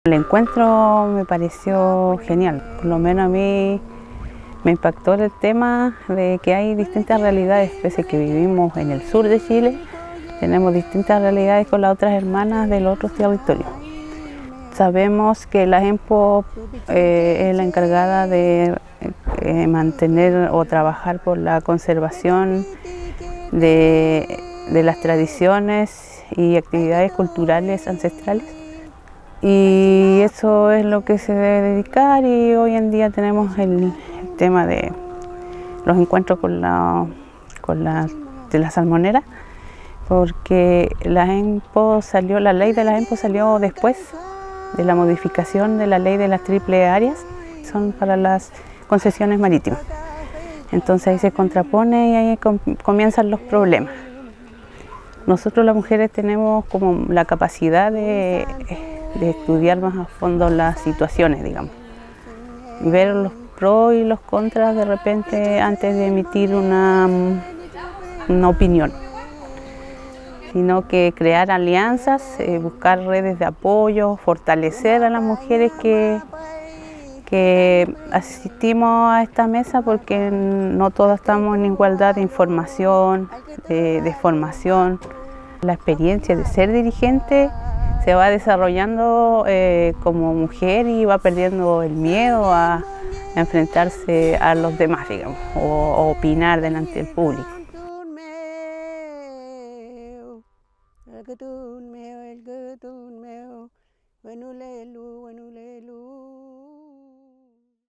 El encuentro me pareció genial, por lo menos a mí me impactó el tema de que hay distintas realidades, pese a que vivimos en el sur de Chile, tenemos distintas realidades con las otras hermanas de los otros territorios. Sabemos que la EMPO es la encargada de mantener o trabajar por la conservación de las tradiciones y actividades culturales ancestrales. Y eso es lo que se debe dedicar, y hoy en día tenemos el tema de los encuentros de la salmonera, porque la ley de la EMPO salió después de la modificación de la ley de las triple áreas, son para las concesiones marítimas. Entonces ahí se contrapone y ahí comienzan los problemas. Nosotros las mujeres tenemos como la capacidad de estudiar más a fondo las situaciones, digamos, ver los pros y los contras de repente antes de emitir una opinión, sino que crear alianzas, buscar redes de apoyo, fortalecer a las mujeres que asistimos a esta mesa, porque no todas estamos en igualdad de información, de formación. La experiencia de ser dirigente se va desarrollando como mujer y va perdiendo el miedo a enfrentarse a los demás, digamos, o opinar delante del público.